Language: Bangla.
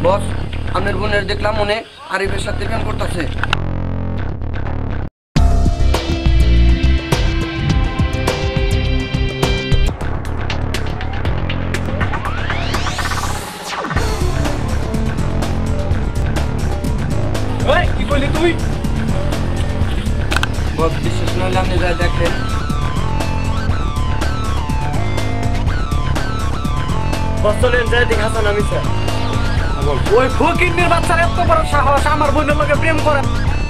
বস, আপনার বোনের দেখলাম মনে আরিফের সাথে প্রেম করতেছে। কি বলি তুই? বস, বিশ্বাস না হলে আপনি যা দেখেন। বস চলেন যাই দেখ হাসান আমি স্যার। ওই ফকিন্নির বাচ্চার এত বড় সাহস আমার বোনের লগে প্রেম করে।